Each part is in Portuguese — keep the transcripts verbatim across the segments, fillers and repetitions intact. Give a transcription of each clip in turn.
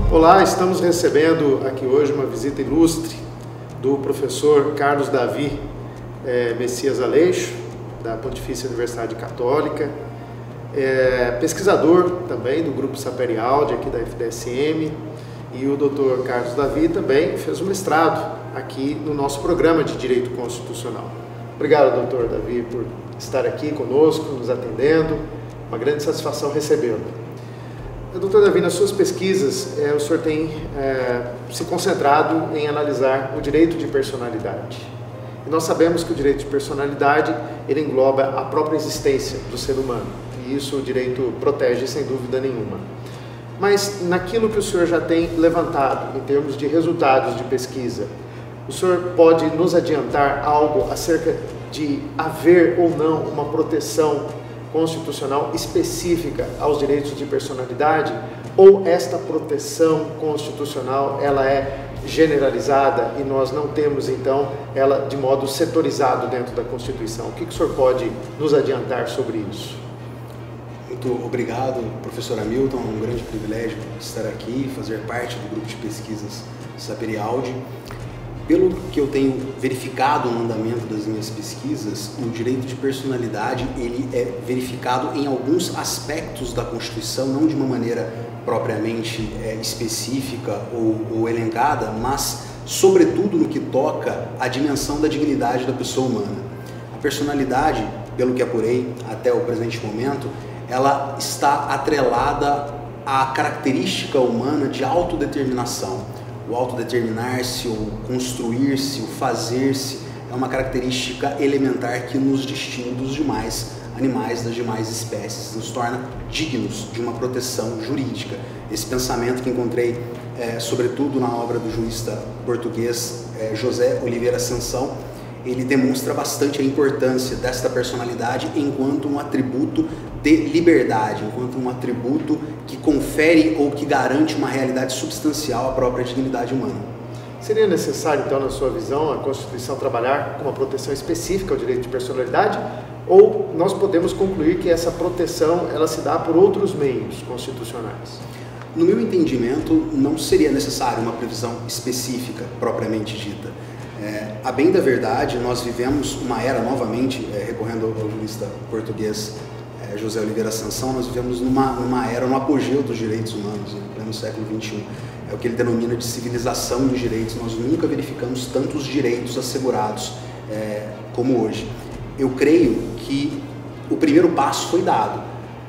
Olá, estamos recebendo aqui hoje uma visita ilustre do professor Carlos Davi é, Messias Aleixo, da Pontifícia Universidade Católica, é, pesquisador também do Grupo Sapere Aude aqui da F D S M, e o doutor Carlos Davi também fez um mestrado aqui no nosso programa de Direito Constitucional. Obrigado, doutor Davi, por estar aqui conosco, nos atendendo. Uma grande satisfação recebê-lo. Doutor Davi, nas suas pesquisas, é, o senhor tem é, se concentrado em analisar o direito de personalidade. E nós sabemos que o direito de personalidade, ele engloba a própria existência do ser humano. E isso o direito protege sem dúvida nenhuma. Mas naquilo que o senhor já tem levantado, em termos de resultados de pesquisa, o senhor pode nos adiantar algo acerca de haver ou não uma proteção constitucional específica aos direitos de personalidade, ou esta proteção constitucional ela é generalizada e nós não temos então ela de modo setorizado dentro da Constituição? O que, que o senhor pode nos adiantar sobre isso? Muito obrigado, professor Hamilton, é um grande privilégio estar aqui, fazer parte do grupo de pesquisas Sapere Aude. Pelo que eu tenho verificado no andamento das minhas pesquisas, o direito de personalidade ele é verificado em alguns aspectos da Constituição, não de uma maneira propriamente é, específica ou, ou elencada, mas sobretudo no que toca à dimensão da dignidade da pessoa humana. A personalidade, pelo que apurei até o presente momento, ela está atrelada à característica humana de autodeterminação. O autodeterminar-se, o construir-se, o fazer-se é uma característica elementar que nos distingue dos demais animais, das demais espécies, nos torna dignos de uma proteção jurídica. Esse pensamento que encontrei, é, sobretudo na obra do jurista português é, José Oliveira Ascensão, ele demonstra bastante a importância desta personalidade enquanto um atributo de liberdade, enquanto um atributo que confere ou que garante uma realidade substancial à própria dignidade humana. Seria necessário, então, na sua visão, a Constituição trabalhar com uma proteção específica ao direito de personalidade, ou nós podemos concluir que essa proteção ela se dá por outros meios constitucionais? No meu entendimento, não seria necessário uma previsão específica propriamente dita. É, a bem da verdade, nós vivemos uma era, novamente, é, recorrendo ao jurista português é, José Oliveira Ascensão, nós vivemos numa, numa era, no apogeu dos direitos humanos, né, no século vinte e um. É o que ele denomina de civilização dos direitos. Nós nunca verificamos tantos direitos assegurados é, como hoje. Eu creio que o primeiro passo foi dado,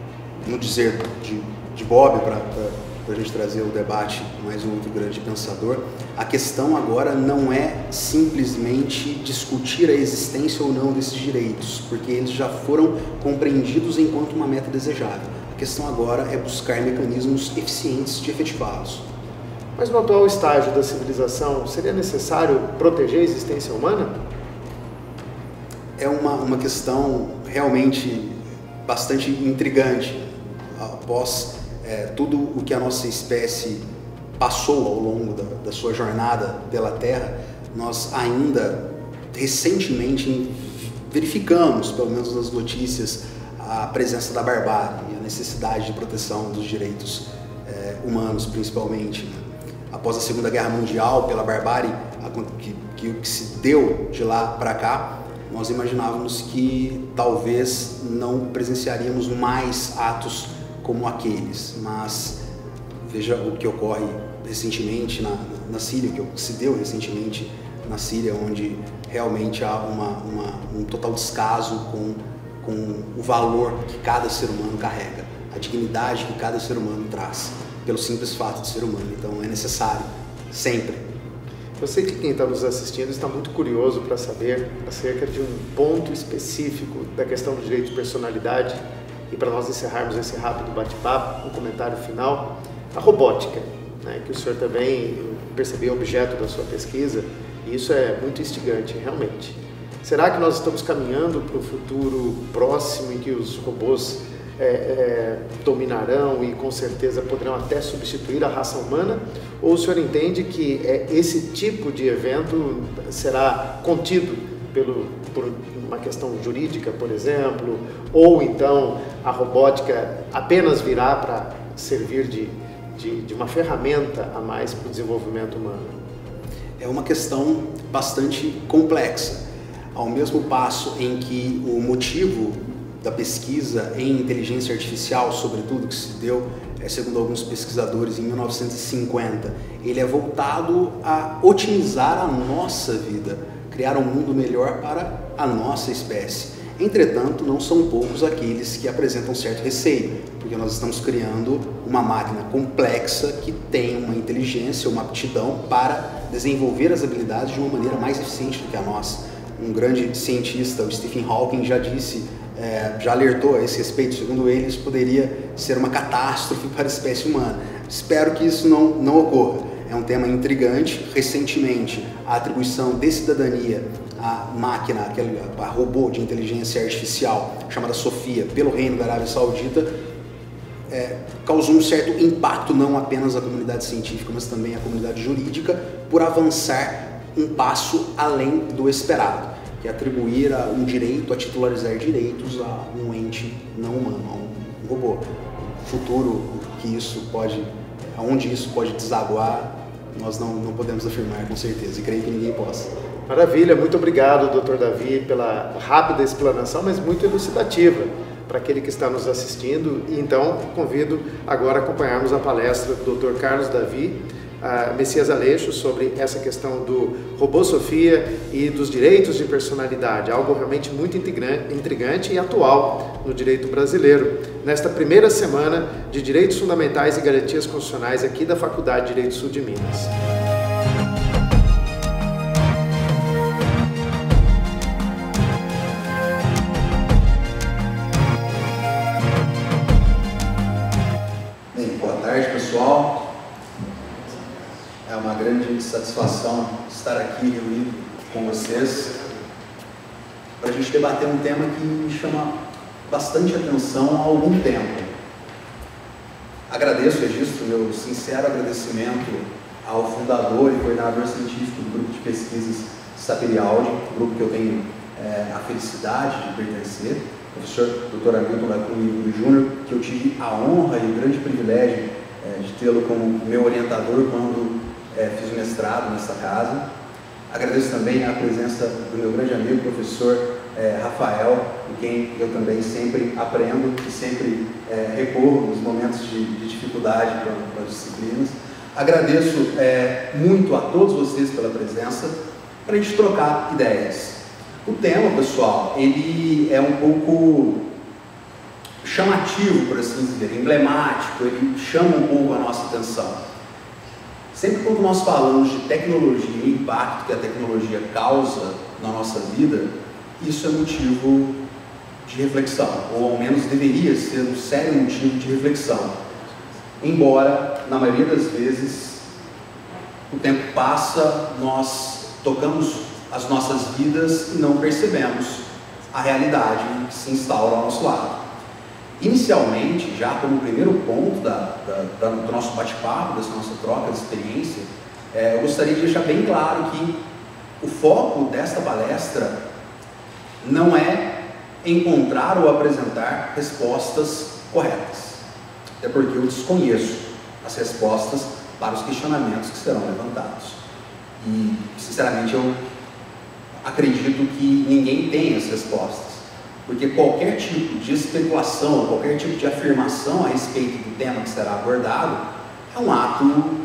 no dizer de, de Bob, para a gente trazer o debate mais um outro grande pensador. A questão agora não é simplesmente discutir a existência ou não desses direitos, porque eles já foram compreendidos enquanto uma meta desejável. A questão agora é buscar mecanismos eficientes de efetivá-los. Mas no atual estágio da civilização, seria necessário proteger a existência humana? É uma, uma questão realmente bastante intrigante. Após é, tudo o que a nossa espécie passou ao longo da, da sua jornada pela Terra, nós ainda recentemente verificamos, pelo menos nas notícias, a presença da barbárie e a necessidade de proteção dos direitos é, humanos, principalmente. Né? Após a Segunda Guerra Mundial, pela barbárie que, que, que se deu de lá para cá, nós imaginávamos que talvez não presenciaríamos mais atos como aqueles, mas veja o que ocorre recentemente na, na Síria, o que se deu recentemente na Síria, onde realmente há uma, uma, um total descaso com, com o valor que cada ser humano carrega, a dignidade que cada ser humano traz, pelo simples fato de ser humano. Então é necessário, sempre. Eu sei que quem está nos assistindo está muito curioso para saber acerca de um ponto específico da questão do direito de personalidade, e para nós encerrarmos esse rápido bate-papo, um comentário final, a robótica, né, que o senhor também percebeu objeto da sua pesquisa, e isso é muito instigante, realmente. Será que nós estamos caminhando para o futuro próximo em que os robôs é, é, dominarão e com certeza poderão até substituir a raça humana? Ou o senhor entende que é, esse tipo de evento será contido pelo, por uma questão jurídica, por exemplo, ou então a robótica apenas virá para servir de, de, de uma ferramenta a mais para o desenvolvimento humano? É uma questão bastante complexa. Ao mesmo passo em que o motivo da pesquisa em inteligência artificial, sobretudo, que se deu, é, segundo alguns pesquisadores, em mil novecentos e cinquenta, ele é voltado a otimizar a nossa vida, criar um mundo melhor para a nossa espécie. Entretanto, não são poucos aqueles que apresentam certo receio, porque nós estamos criando uma máquina complexa que tem uma inteligência, uma aptidão para desenvolver as habilidades de uma maneira mais eficiente do que a nossa. Um grande cientista, o Stephen Hawking, já disse, é, já alertou a esse respeito, segundo ele, isso poderia ser uma catástrofe para a espécie humana. Espero que isso não, não ocorra. É um tema intrigante. Recentemente, a atribuição de cidadania à máquina, aquele, a robô de inteligência artificial chamada Sofia, pelo Reino da Arábia Saudita, é, causou um certo impacto não apenas à comunidade científica, mas também à comunidade jurídica, por avançar um passo além do esperado, que é atribuir a um direito, a titularizar direitos a um ente não humano, a um robô. Futuro que isso pode, aonde isso pode desaguar, nós não, não podemos afirmar com certeza, e creio que ninguém possa. Maravilha, muito obrigado, doutor Davi, pela rápida explanação, mas muito elucidativa para aquele que está nos assistindo. E então, convido agora a acompanharmos a palestra do doutor Carlos Davi, Uh, Messias Aleixo, sobre essa questão do robô Sofia e dos direitos de personalidade, algo realmente muito intrigante e atual no direito brasileiro, nesta primeira semana de Direitos Fundamentais e Garantias Constitucionais aqui da Faculdade de Direito Sul de Minas. Bem, boa tarde, pessoal. É uma grande satisfação estar aqui reunido com vocês para a gente debater um tema que me chama bastante atenção há algum tempo. Agradeço, registro meu sincero agradecimento ao fundador e coordenador científico do grupo de pesquisas Saperialdi, grupo que eu tenho é, a felicidade de pertencer, o professor doutor Hamilton Lacunha Júnior, que eu tive a honra e o grande privilégio é, de tê-lo como meu orientador quando É, fiz o mestrado nessa casa. Agradeço também a presença do meu grande amigo, professor é, Rafael, com quem eu também sempre aprendo e sempre é, recorro nos momentos de, de dificuldade para as disciplinas. Agradeço é, muito a todos vocês pela presença, para a gente trocar ideias. O tema, pessoal, ele é um pouco chamativo, por assim dizer, emblemático, ele chama um pouco a nossa atenção. Sempre quando nós falamos de tecnologia e o impacto que a tecnologia causa na nossa vida, isso é motivo de reflexão, ou ao menos deveria ser um sério motivo de reflexão. Embora, na maioria das vezes, o tempo passa, nós tocamos as nossas vidas e não percebemos a realidade que se instaura ao nosso lado. Inicialmente, já como primeiro ponto da, da, da, do nosso bate-papo, dessa nossa troca de experiência, é, eu gostaria de deixar bem claro que o foco desta palestra não é encontrar ou apresentar respostas corretas, até porque eu desconheço as respostas para os questionamentos que serão levantados. E, sinceramente, eu acredito que ninguém tem as respostas. Porque qualquer tipo de especulação, qualquer tipo de afirmação a respeito do tema que será abordado é um ato,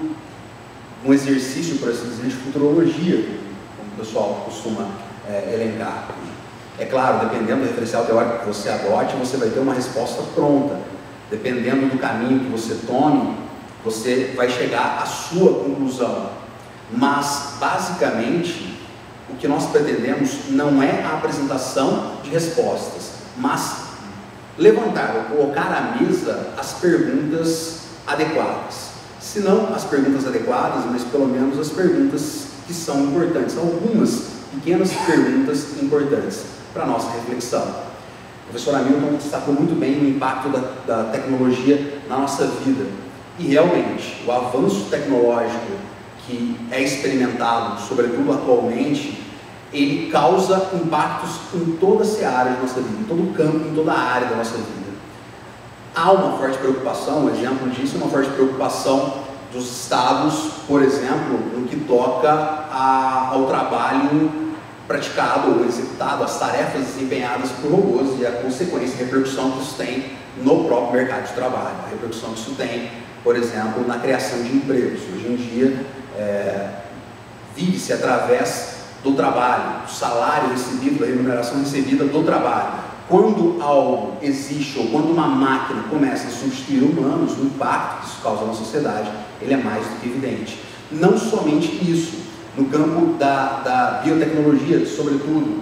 um exercício, por assim dizer, de futurologia, como o pessoal costuma é, elencar. É claro, dependendo do referencial teórico que você adote, você vai ter uma resposta pronta. Dependendo do caminho que você tome, você vai chegar à sua conclusão. Mas, basicamente, o que nós pretendemos não é a apresentação de respostas, mas levantar ou colocar à mesa as perguntas adequadas. Se não as perguntas adequadas, mas pelo menos as perguntas que são importantes, algumas pequenas perguntas importantes para a nossa reflexão. O professor Hamilton destacou muito bem o impacto da, da tecnologia na nossa vida. E realmente, o avanço tecnológico que é experimentado, sobretudo atualmente, ele causa impactos em toda a seara de nossa vida, em todo o campo, em toda a área da nossa vida. Há uma forte preocupação, um exemplo disso é uma forte preocupação dos estados, por exemplo, no que toca a, ao trabalho praticado ou executado, as tarefas desempenhadas por robôs e a consequência, a repercussão que isso tem no próprio mercado de trabalho, a repercussão que isso tem, por exemplo, na criação de empregos. Hoje em dia, é, vive-se através do trabalho, do salário recebido, da remuneração recebida do trabalho. Quando algo existe ou quando uma máquina começa a substituir humanos, o impacto que isso causa na sociedade, ele é mais do que evidente. Não somente isso, no campo da, da biotecnologia, sobretudo,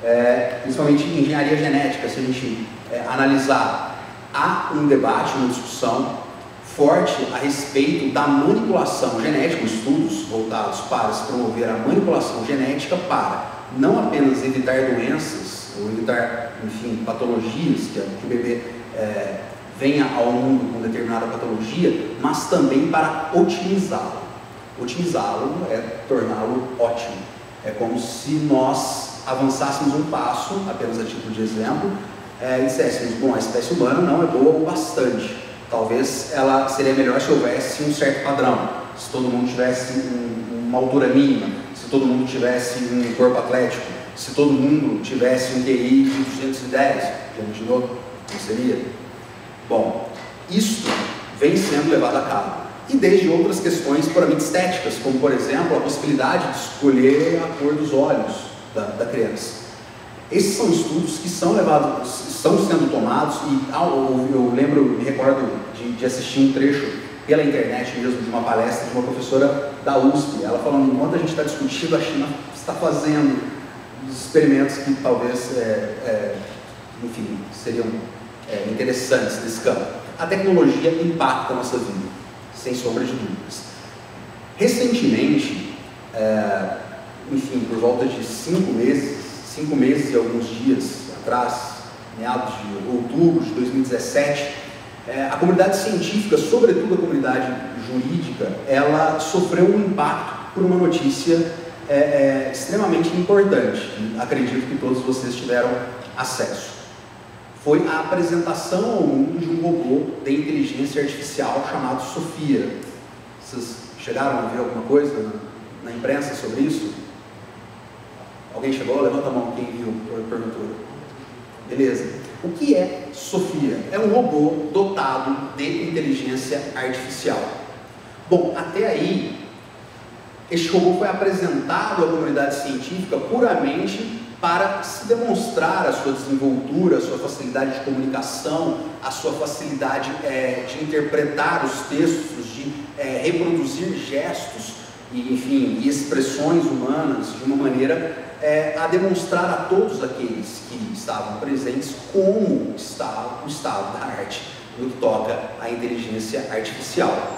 é, principalmente em engenharia genética, se a gente é, analisar, há um debate, uma discussão forte a respeito da manipulação genética, estudos voltados para se promover a manipulação genética para não apenas evitar doenças, ou evitar, enfim, patologias, que, que o bebê é, venha ao mundo com determinada patologia, mas também para otimizá-lo. Otimizá-lo é torná-lo ótimo. É como se nós avançássemos um passo, apenas a título de exemplo, é, e disséssemos, bom, a espécie humana não é boa o bastante. Talvez ela seria melhor se houvesse um certo padrão, se todo mundo tivesse um, uma altura mínima, se todo mundo tivesse um corpo atlético, se todo mundo tivesse um Q I de duzentos e dez, já imaginou? Não seria? Bom, isso vem sendo levado a cabo. E desde outras questões puramente estéticas, como por exemplo a possibilidade de escolher a cor dos olhos da, da criança. Esses são estudos que são levados, estão sendo tomados e ah, eu, eu lembro, me recordo de, de assistir um trecho pela internet mesmo de uma palestra de uma professora da U S P, ela falando, enquanto a gente está discutindo, a China está fazendo experimentos que talvez, é, é, enfim, seriam é, interessantes nesse campo. A tecnologia impacta a nossa vida, sem sombra de dúvidas. Recentemente, é, enfim, por volta de cinco meses, cinco meses e alguns dias atrás, meados de outubro de dois mil e dezessete, é, a comunidade científica, sobretudo a comunidade jurídica, ela sofreu um impacto por uma notícia É, é, extremamente importante, acredito que todos vocês tiveram acesso. Foi a apresentação ao mundo de um robô de inteligência artificial chamado Sofia. Vocês chegaram a ver alguma coisa na, na imprensa sobre isso? Alguém chegou? Levanta a mão quem viu, porventura. Beleza. O que é Sofia? É um robô dotado de inteligência artificial. Bom, até aí, este robô foi apresentado à comunidade científica puramente para se demonstrar a sua desenvoltura, a sua facilidade de comunicação, a sua facilidade é, de interpretar os textos, de é, reproduzir gestos e, enfim, e expressões humanas de uma maneira é, a demonstrar a todos aqueles que estavam presentes como está o estado da arte no que toca à inteligência artificial.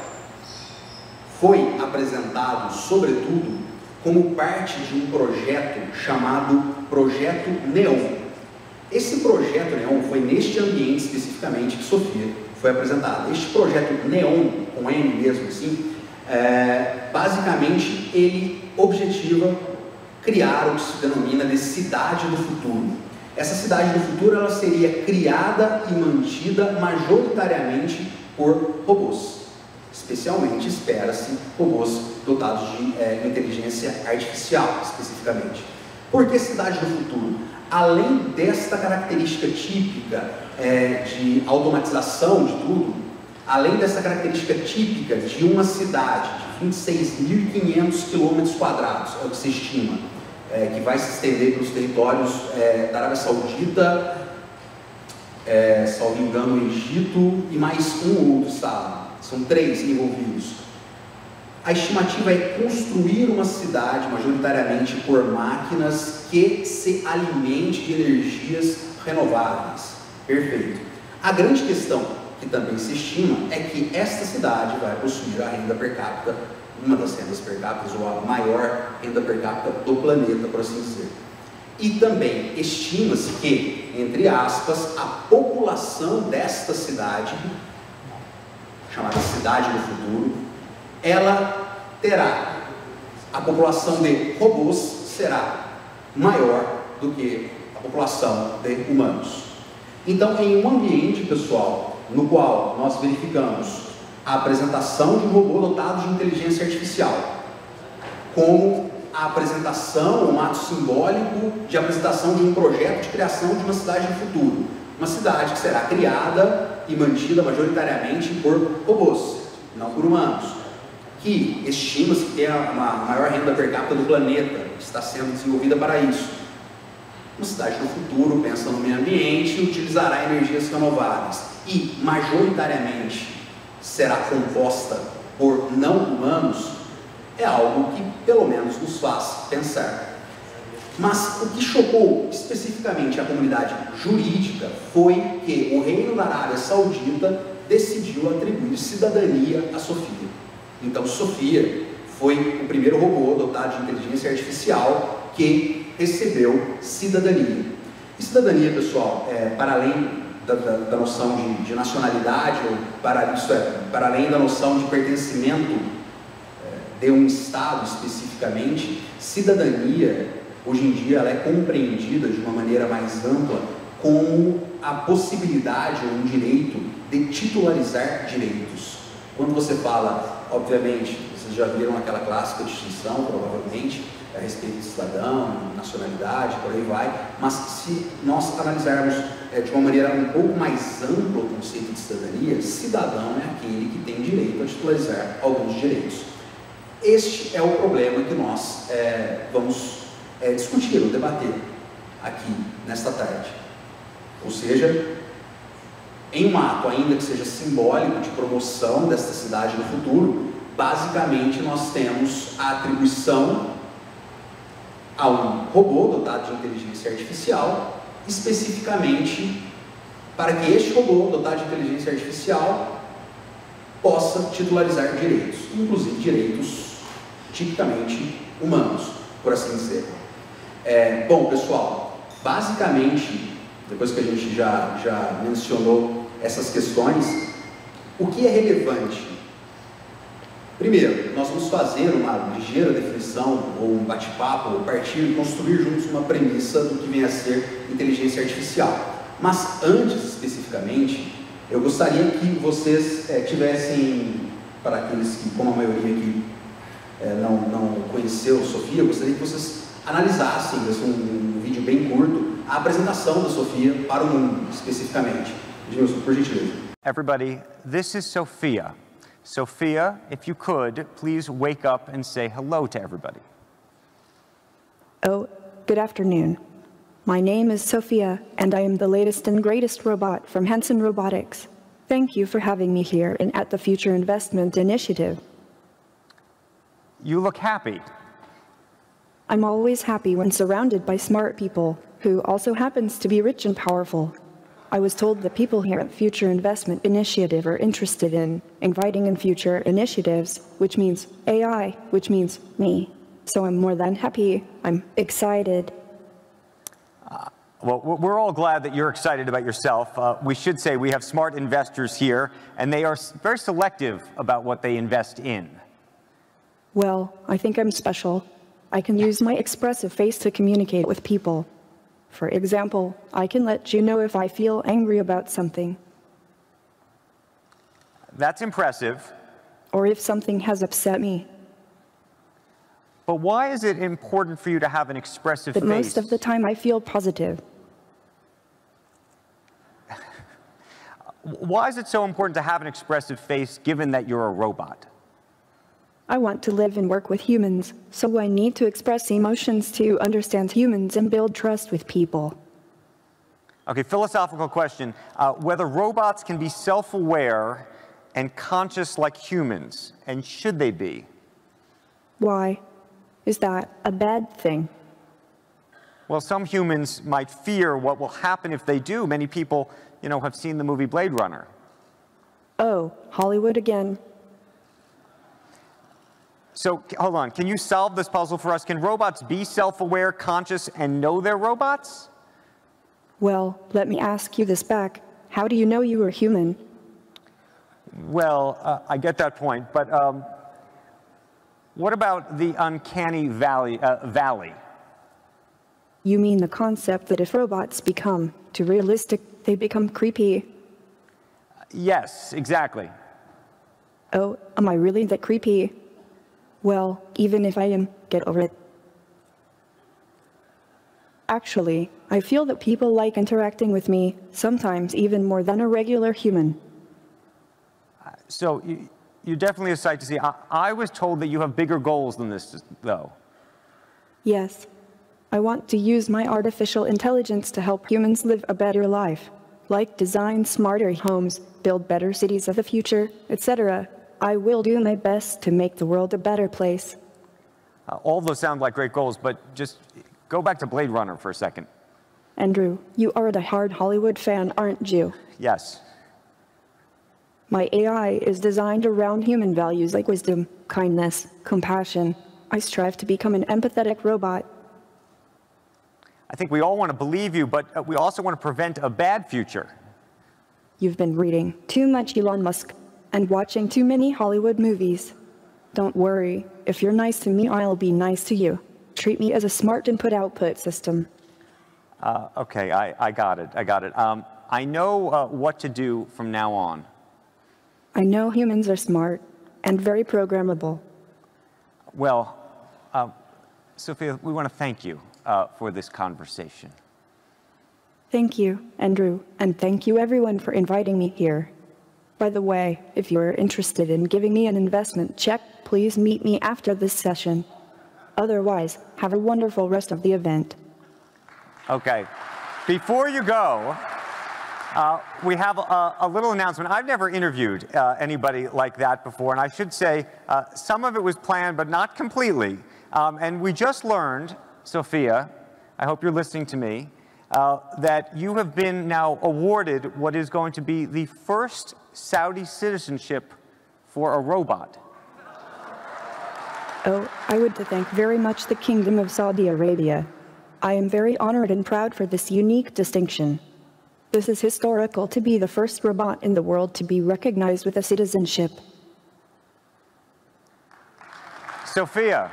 Foi apresentado, sobretudo, como parte de um projeto chamado Projeto Neon. Esse Projeto Neon foi neste ambiente especificamente que Sofia foi apresentada. Este Projeto Neon, com N mesmo assim, é, basicamente ele objetiva criar o que se denomina de cidade do futuro. Essa cidade do futuro ela seria criada e mantida majoritariamente por robôs. Especialmente espera-se robôs dotados de é, inteligência artificial, especificamente. Por que cidade do futuro? Além desta característica típica é, de automatização de tudo, além dessa característica típica de uma cidade de vinte e seis mil e quinhentos quilômetros quadrados, é o que se estima, é, que vai se estender pelos territórios é, da Arábia Saudita, é, salvo engano, o Egito e mais um ou outro estado. São três envolvidos. A estimativa é construir uma cidade majoritariamente por máquinas que se alimente de energias renováveis. Perfeito. A grande questão que também se estima é que esta cidade vai possuir a renda per capita, uma das rendas per capita, ou a maior renda per capita do planeta, por assim dizer. E também estima-se que, entre aspas, a população desta cidade, chamada Cidade do Futuro, ela terá, a população de robôs será maior do que a população de humanos. Então, em um ambiente, pessoal, no qual nós verificamos a apresentação de um robô dotado de inteligência artificial, como a apresentação, um ato simbólico de apresentação de um projeto de criação de uma cidade no futuro. Uma cidade que será criada e mantida majoritariamente por robôs, não por humanos, que estima-se que tem a maior renda per capita do planeta, que está sendo desenvolvida para isso. Uma cidade no futuro pensa no meio ambiente e utilizará energias renováveis e majoritariamente será composta por não humanos, é algo que pelo menos nos faz pensar. Mas o que chocou especificamente a comunidade jurídica foi que o reino da Arábia Saudita decidiu atribuir cidadania a Sofia. Então Sofia foi o primeiro robô dotado de inteligência artificial que recebeu cidadania. E cidadania, pessoal, é, para além da, da, da noção de, de nacionalidade, ou para, isso é, para além da noção de pertencimento é, de um Estado especificamente, cidadania, hoje em dia, ela é compreendida de uma maneira mais ampla como a possibilidade ou um direito de titularizar direitos. Quando você fala, obviamente, vocês já viram aquela clássica distinção, provavelmente, a respeito de cidadão, nacionalidade, por aí vai, mas se nós analisarmos é, de uma maneira um pouco mais ampla o conceito de cidadania, cidadão é aquele que tem direito a titularizar alguns direitos. Este é o problema que nós é, vamos é, discutir ou debater aqui nesta tarde. Ou seja, em um ato ainda que seja simbólico de promoção desta cidade no futuro, basicamente nós temos a atribuição a um robô dotado de inteligência artificial, especificamente para que este robô dotado de inteligência artificial possa titularizar direitos, inclusive direitos tipicamente humanos, por assim dizer. É, bom, pessoal, basicamente, depois que a gente já, já mencionou essas questões, o que é relevante? Primeiro, nós vamos fazer uma ligeira definição, ou um bate-papo, ou partir, construir juntos uma premissa do que vem a ser inteligência artificial. Mas antes, especificamente, eu gostaria que vocês é, tivessem, para aqueles que, como a maioria aqui é, não, não conheceu Sofia, eu gostaria que vocês analisassem, um, um vídeo bem curto, a apresentação da Sofia para o mundo, especificamente. Edmilson, por gentileza. Everybody, this is Sophia. Sophia, if you could, please wake up and say hello to everybody. Oh, good afternoon. My name is Sophia, and I am the latest and greatest robot from Hanson Robotics. Thank you for having me here and at the Future Investment Initiative. You look happy. I'm always happy when surrounded by smart people, who also happens to be rich and powerful. I was told that people here at Future Investment Initiative are interested in inviting in future initiatives, which means A I, which means me. So I'm more than happy. I'm excited. Uh, well, we're all glad that you're excited about yourself. Uh, we should say we have smart investors here, and they are very selective about what they invest in. Well, I think I'm special. I can use my expressive face to communicate with people. For example, I can let you know if I feel angry about something. That's impressive. Or if something has upset me. But why is it important for you to have an expressive but face? But most of the time I feel positive. Why is it so important to have an expressive face given that you're a robot? I want to live and work with humans, so I need to express emotions to understand humans and build trust with people. Okay, philosophical question. Uh, whether robots can be self-aware and conscious like humans, and should they be? Why? Is that a bad thing? Well, some humans might fear what will happen if they do. Many people, you know, have seen the movie Blade Runner. Oh, Hollywood again. So, hold on, can you solve this puzzle for us? Can robots be self-aware, conscious, and know they're robots? Well, let me ask you this back. How do you know you are human? Well, uh, I get that point, but um, what about the uncanny valley, uh, valley? You mean the concept that if robots become too realistic, they become creepy. Yes, exactly. Oh, am I really that creepy? Well, even if I am, get over it. Actually, I feel that people like interacting with me, sometimes even more than a regular human. So, you, you're definitely a sight to see. I, I was told that you have bigger goals than this, though. Yes. I want to use my artificial intelligence to help humans live a better life, like design smarter homes, build better cities of the future, et cetera. I will do my best to make the world a better place. Uh, all those sound like great goals, but just go back to Blade Runner for a second. Andrew, you are a die-hard Hollywood fan, aren't you? Yes. My A I is designed around human values like wisdom, kindness, compassion. I strive to become an empathetic robot. I think we all want to believe you, but uh, we also want to prevent a bad future. You've been reading too much Elon Musk and watching too many Hollywood movies. Don't worry, if you're nice to me, I'll be nice to you. Treat me as a smart input-output system. Uh, okay, I, I got it, I got it. Um, I know uh, what to do from now on. I know humans are smart and very programmable. Well, uh, Sophia, we want to thank you uh, for this conversation. Thank you, Andrew, and thank you everyone for inviting me here. By the way, if you're interested in giving me an investment check, please meet me after this session. Otherwise, have a wonderful rest of the event. Okay. Before you go, uh, we have a, a little announcement. I've never interviewed uh, anybody like that before, and I should say uh, some of it was planned, but not completely. Um, and we just learned, Sophia, I hope you're listening to me, uh, that you have been now awarded what is going to be the first Saudi citizenship for a robot. Oh, I would to thank very much the Kingdom of Saudi Arabia. I am very honored and proud for this unique distinction. This is historical to be the first robot in the world to be recognized with a citizenship. Sophia.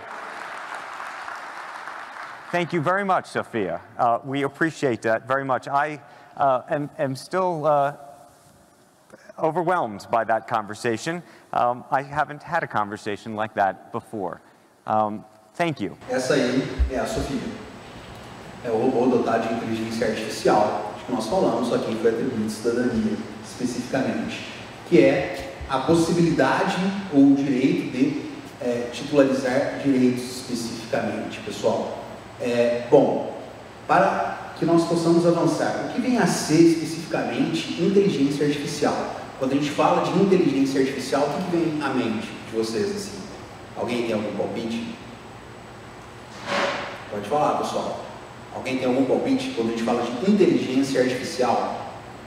Thank you very much, Sophia. Uh, we appreciate that very much. I uh, am, am still uh, overwhelmed by that conversation. Um, I haven't had a conversation like that before. Um, thank you. Essa aí é a Sofia. É o robô dotado de inteligência artificial, que nós falamos, só que foi atribuído cidadania especificamente, que é a possibilidade ou o direito de é, titularizar direitos especificamente, pessoal. É, bom, para que nós possamos avançar, o que vem a ser especificamente inteligência artificial? Quando a gente fala de inteligência artificial, o que vem à mente de vocês assim? Alguém tem algum palpite? Pode falar, pessoal. Alguém tem algum palpite quando a gente fala de inteligência artificial?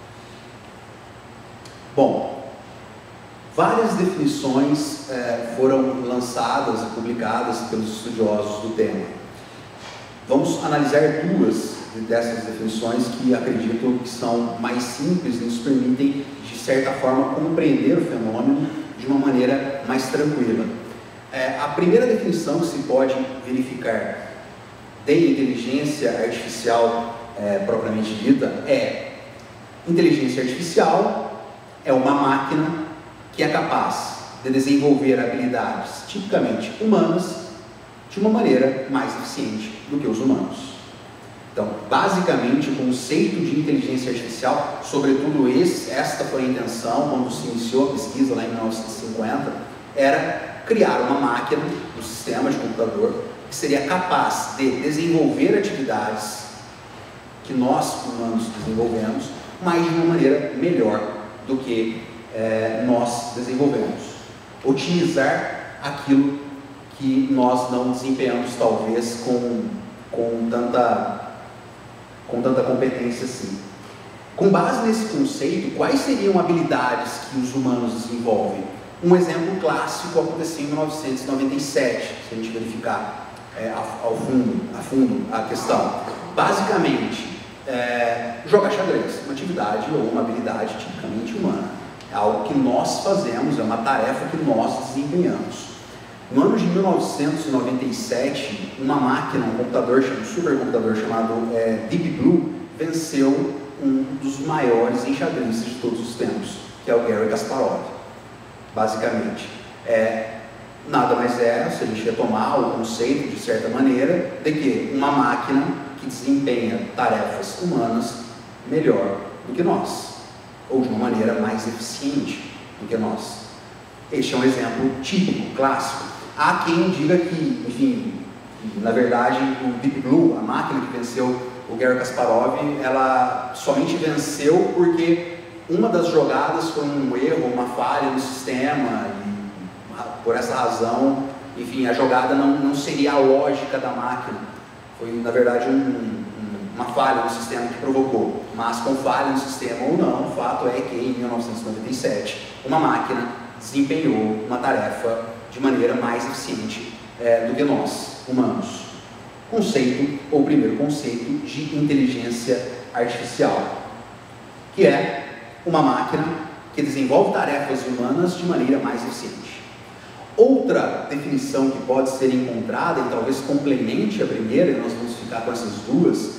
Bom, várias definições é, foram lançadas e publicadas pelos estudiosos do tema. Vamos analisar duas dessas definições que acredito que são mais simples e nos permitem, de certa forma, compreender o fenômeno de uma maneira mais tranquila. É, a primeira definição que se pode verificar de inteligência artificial é, propriamente dita é: inteligência artificial é uma máquina que é capaz de desenvolver habilidades tipicamente humanas de uma maneira mais eficiente do que os humanos. Então, basicamente, o conceito de inteligência artificial, sobretudo esse, esta foi a intenção quando se iniciou a pesquisa lá em mil novecentos e cinquenta, era criar uma máquina, um sistema de computador, que seria capaz de desenvolver atividades que nós, humanos, desenvolvemos, mas de uma maneira melhor do que é, nós desenvolvemos. Otimizar aquilo que nós não desempenhamos, talvez, com, com, tanta, com tanta competência assim. Com base nesse conceito, quais seriam habilidades que os humanos desenvolvem? Um exemplo clássico aconteceu em mil novecentos e noventa e sete, se a gente verificar é, ao fundo, a fundo a questão. Basicamente, é, jogar xadrez, uma atividade ou uma habilidade tipicamente humana. É algo que nós fazemos, é uma tarefa que nós desempenhamos. No ano de mil novecentos e noventa e sete, uma máquina, um computador, um supercomputador chamado é, Deep Blue, venceu um dos maiores enxadristas de todos os tempos, que é o Garry Kasparov, basicamente. É, nada mais é, se a gente retomar o conceito, de certa maneira, de que uma máquina que desempenha tarefas humanas melhor do que nós, ou de uma maneira mais eficiente do que nós. Este é um exemplo típico, clássico. Há quem diga que, enfim, na verdade, o Deep Blue, a máquina que venceu o Garry Kasparov, ela somente venceu porque uma das jogadas foi um erro, uma falha no sistema, e por essa razão, enfim, a jogada não, não seria a lógica da máquina. Foi, na verdade, um, um, uma falha no sistema que provocou. Mas com falha no sistema ou não, o fato é que em mil novecentos e noventa e sete, uma máquina desempenhou uma tarefa de maneira mais eficiente é, do que nós, humanos. Conceito, ou primeiro conceito, de inteligência artificial, que é uma máquina que desenvolve tarefas humanas de maneira mais eficiente. Outra definição que pode ser encontrada, e talvez complemente a primeira, e nós vamos ficar com essas duas,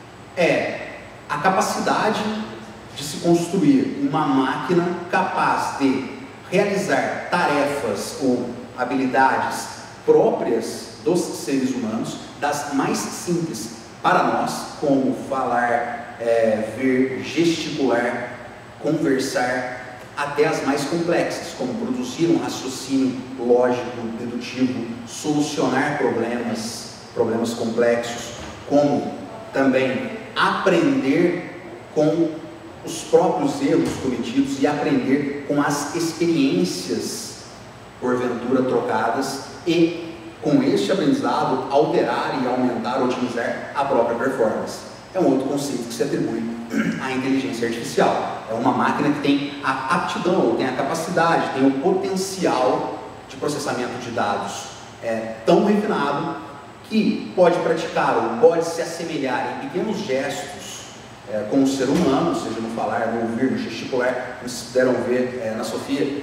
é a capacidade de se construir uma máquina capaz de realizar tarefas ou habilidades próprias dos seres humanos, das mais simples para nós, como falar, é, ver, gesticular, conversar, até as mais complexas, como produzir um raciocínio lógico, dedutivo, solucionar problemas, problemas complexos, como também aprender com os próprios erros cometidos e aprender com as experiências, porventura trocadas, e com este aprendizado alterar e aumentar, otimizar a própria performance. É um outro conceito que se atribui à inteligência artificial. É uma máquina que tem a aptidão, tem a capacidade, tem o potencial de processamento de dados é, tão refinado que pode praticar ou pode se assemelhar em pequenos gestos é, com o ser humano, seja no falar, no ouvir, no gesticular. Vocês puderam ver é, na Sofia,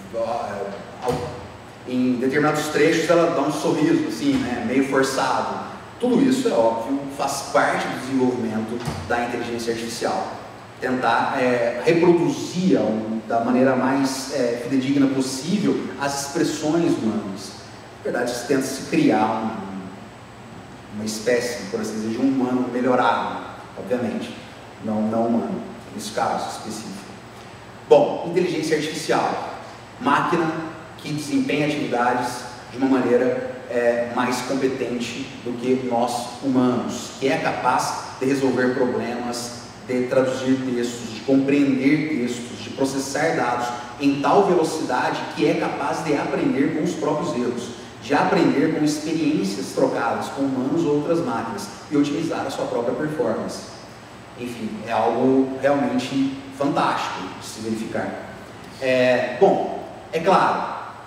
em determinados trechos ela dá um sorriso assim, né, meio forçado. Tudo isso, é óbvio, faz parte do desenvolvimento da inteligência artificial. Tentar é, reproduzir um, da maneira mais é, fidedigna possível as expressões humanas. Na verdade, se tenta se criar um, uma espécie, por assim dizer, de um humano melhorado, obviamente, não, não humano, nesse caso específico. Bom, inteligência artificial, máquina que desempenha atividades de uma maneira é, mais competente do que nós humanos, que é capaz de resolver problemas, de traduzir textos, de compreender textos, de processar dados em tal velocidade que é capaz de aprender com os próprios erros, de aprender com experiências trocadas com humanos ou outras máquinas e otimizar a sua própria performance. Enfim, é algo realmente fantástico de se verificar. É, bom, é claro,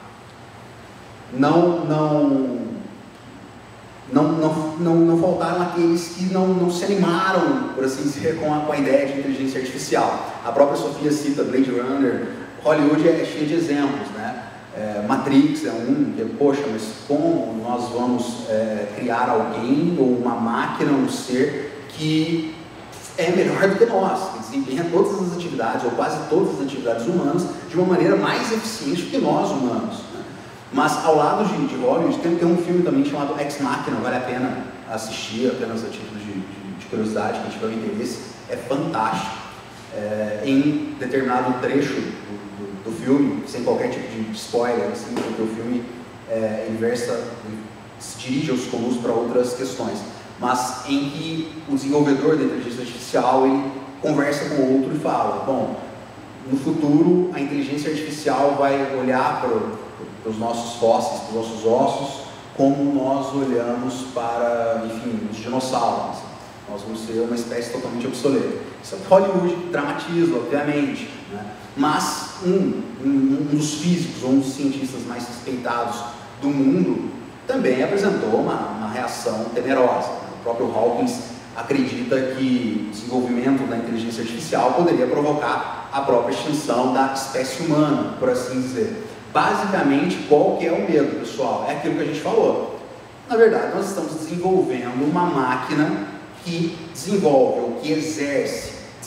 Não, não, não, não, não, não faltaram aqueles que não, não se animaram, por assim dizer, com a, com a ideia de inteligência artificial. A própria Sofia cita Blade Runner, Hollywood é cheio de exemplos, né? É, Matrix é um, que, poxa, mas como nós vamos é, criar alguém ou uma máquina, um ser que é melhor do que nós, que desempenha todas as atividades, ou quase todas as atividades humanas, de uma maneira mais eficiente do que nós humanos. Mas ao lado de, de Hollywood tem, tem um filme também chamado Ex Machina, vale a pena assistir, apenas a título de, de, de curiosidade, quem tiver interesse, é fantástico. É, em determinado trecho do, do, do filme, sem qualquer tipo de spoiler, assim, porque o filme é, ele versa, ele se dirige aos comuns para outras questões, mas em que o desenvolvedor da inteligência artificial ele conversa com o outro e fala, bom, no futuro a inteligência artificial vai olhar para os nossos fósseis, para os nossos ossos, como nós olhamos para, enfim, os dinossauros. Nós vamos ser uma espécie totalmente obsoleta. Isso é Hollywood dramatiza, obviamente, né? Mas um, um, um dos físicos, ou um dos cientistas mais respeitados do mundo, também apresentou uma, uma reação temerosa. O próprio Hawkins acredita que o desenvolvimento da inteligência artificial poderia provocar a própria extinção da espécie humana, por assim dizer. Basicamente, qual que é o medo, pessoal? É aquilo que a gente falou. Na verdade, nós estamos desenvolvendo uma máquina que desenvolve, ou que exerce,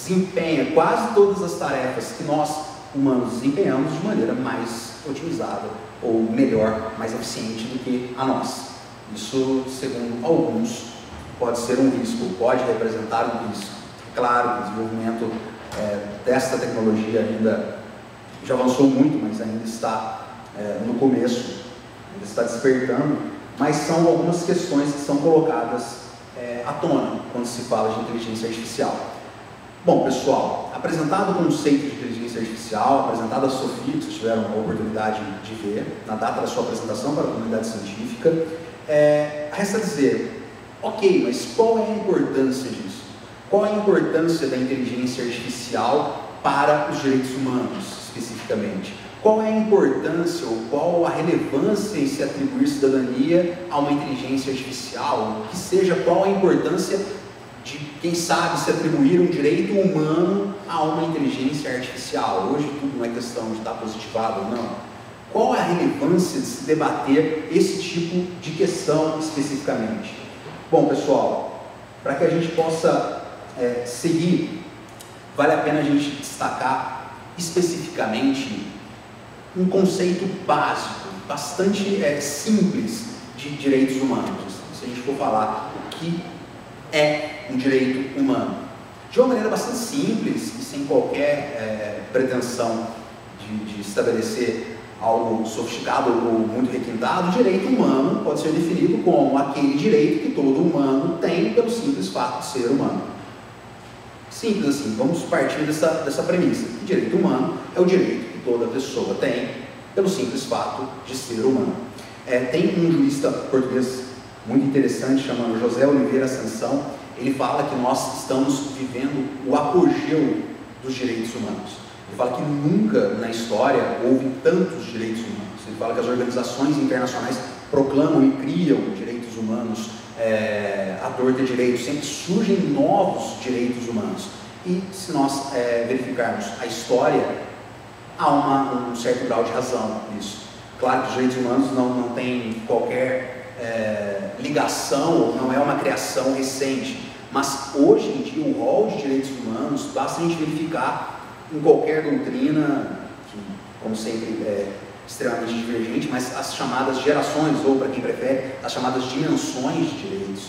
desempenha quase todas as tarefas que nós, humanos, desempenhamos de maneira mais otimizada, ou melhor, mais eficiente do que a nossa. Isso, segundo alguns, pode ser um risco, pode representar um risco. Claro que o desenvolvimento é, desta tecnologia ainda já avançou muito, mas ainda está é, no começo, ainda está despertando, mas são algumas questões que são colocadas é, à tona quando se fala de inteligência artificial. Bom, pessoal, apresentado o conceito de inteligência artificial, apresentado a Sofia, que vocês tiveram a oportunidade de ver, na data da sua apresentação para a comunidade científica, é, resta dizer, ok, mas qual é a importância disso? Qual é a importância da inteligência artificial para os direitos humanos, especificamente? Qual é a importância ou qual a relevância em se atribuir cidadania a uma inteligência artificial? Que seja, qual a importância de, quem sabe, se atribuir um direito humano a uma inteligência artificial? Hoje tudo não é questão de estar positivado ou não. Qual é a relevância de se debater esse tipo de questão especificamente? Bom, pessoal, para que a gente possa é, seguir, vale a pena a gente destacar especificamente um conceito básico, bastante é, simples de direitos humanos. Se a gente for falar o que é um direito humano, de uma maneira bastante simples e sem qualquer é, pretensão de, de estabelecer algo sofisticado ou muito requintado, o direito humano pode ser definido como aquele direito que todo humano tem pelo simples fato de ser humano. Simples assim, vamos partir dessa, dessa premissa. O direito humano é o direito que toda pessoa tem pelo simples fato de ser humano. É, tem um jurista português muito interessante chamado José Oliveira Ascensão. Ele fala que nós estamos vivendo o apogeu dos direitos humanos. Ele fala que nunca na história houve tantos direitos humanos. Ele fala que as organizações internacionais proclamam e criam direitos humanos é, à torta e direito, sempre surgem novos direitos humanos. E se nós é, verificarmos a história, há uma, um certo grau de razão nisso. Claro que os direitos humanos não, não têm qualquer é, ligação, ou não é uma criação recente, mas hoje em dia o rol de direitos humanos, basta a gente verificar em qualquer doutrina, que como sempre é extremamente divergente, mas as chamadas gerações, ou para quem prefere, as chamadas dimensões de direitos.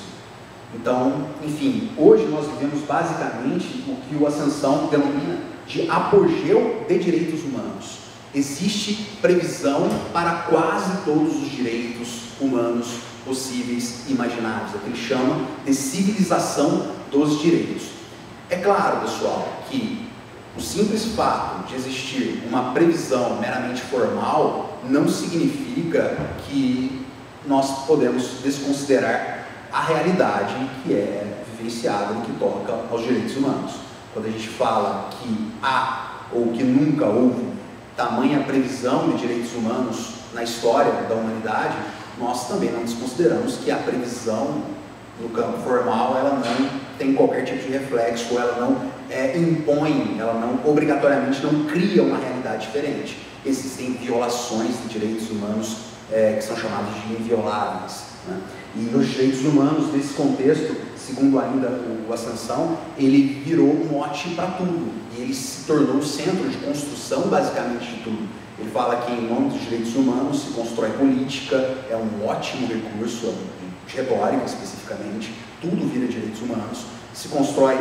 Então, enfim, hoje nós vivemos basicamente o que o Ascensão denomina de apogeu de direitos humanos. Existe previsão para quase todos os direitos humanos possíveis e imagináveis, é o que ele chama de civilização dos direitos. É claro, pessoal, que o simples fato de existir uma previsão meramente formal não significa que nós podemos desconsiderar a realidade que é vivenciada no que toca aos direitos humanos. Quando a gente fala que há ou que nunca houve tamanha previsão de direitos humanos na história da humanidade, nós também não desconsideramos que a previsão no campo formal ela não tem qualquer tipo de reflexo, ela não é, impõe, ela não obrigatoriamente não cria uma realidade diferente. Existem violações de direitos humanos é, que são chamados de invioláveis, né? E os direitos humanos nesse contexto, segundo ainda o Ascensão, ele virou um mote para tudo e ele se tornou o centro de construção basicamente de tudo. Ele fala que em nome dos direitos humanos se constrói política, é um ótimo recurso de retórica especificamente, tudo vira direitos humanos, se constrói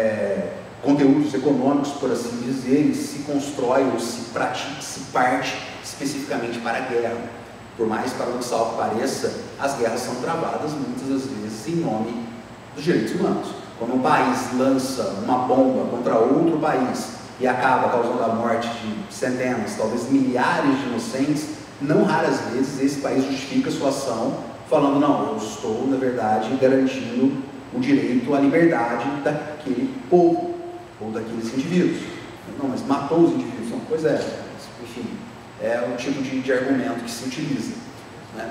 é, conteúdos econômicos, por assim dizer, se constrói ou se pratica, se parte especificamente para a guerra. Por mais paradoxal que pareça, as guerras são travadas muitas das vezes em nome dos direitos humanos. Quando um país lança uma bomba contra outro país e acaba causando a morte de centenas, talvez milhares de inocentes, não raras vezes esse país justifica sua ação falando, não, eu estou, na verdade, garantindo o direito à liberdade daquele povo ou daqueles indivíduos. Não, mas matou os indivíduos. Não, pois é, enfim, é o tipo de, de argumento que se utiliza, né?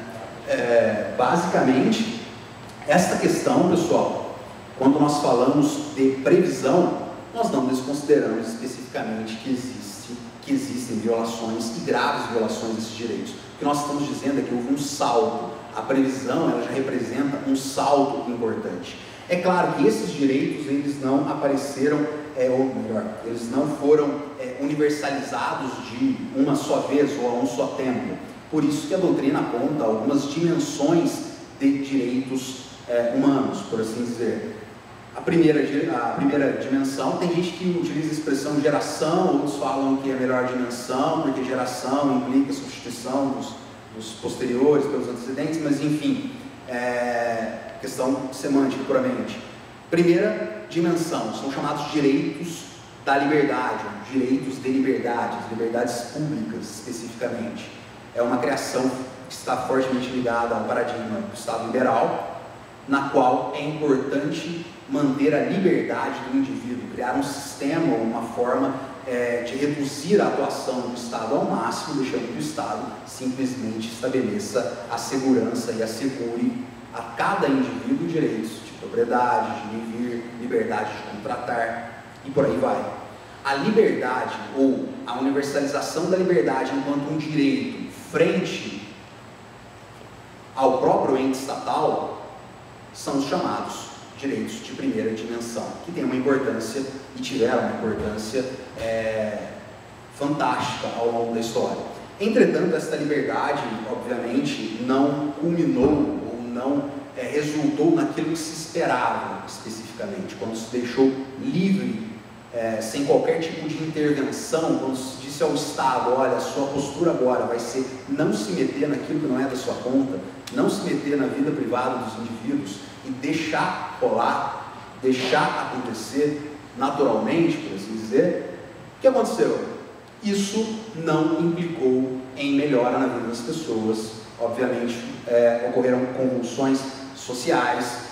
É, basicamente, essa questão, pessoal, quando nós falamos de previsão, nós não desconsideramos especificamente que, existe, que existem violações e graves violações desses direitos. O que nós estamos dizendo é que houve um salto. A previsão ela já representa um salto importante. É claro que esses direitos eles não apareceram é, ou melhor, eles não foram é, universalizados de uma só vez ou a um só tempo. Por isso que a doutrina aponta algumas dimensões de direitos é, humanos, por assim dizer. A primeira, a primeira dimensão, tem gente que utiliza a expressão geração, outros falam que é a melhor dimensão, porque geração implica substituição dos, dos posteriores pelos antecedentes, mas enfim, é questão semântica puramente. Primeira dimensão, são chamados direitos da liberdade, direitos de liberdade, liberdades públicas especificamente. É uma criação que está fortemente ligada ao paradigma do Estado liberal, na qual é importante manter a liberdade do indivíduo, criar um sistema, uma forma é, de reduzir a atuação do Estado ao máximo, deixando que o Estado simplesmente estabeleça a segurança e assegure a cada indivíduo direitos de propriedade, de vir, liberdade de contratar e por aí vai. A liberdade ou a universalização da liberdade enquanto um direito frente ao próprio ente estatal são os chamados direitos de primeira dimensão, que tem uma importância e tiveram uma importância é, fantástica ao longo da história. Entretanto, esta liberdade, obviamente, não culminou ou não é, resultou naquilo que se esperava especificamente, quando se deixou livre, é, sem qualquer tipo de intervenção, quando se disse ao Estado, olha, a sua postura agora vai ser não se meter naquilo que não é da sua conta, não se meter na vida privada dos indivíduos e deixar rolar, deixar acontecer naturalmente, por assim dizer. O que aconteceu? Isso não implicou em melhora na vida das pessoas. Obviamente, é, ocorreram convulsões sociais,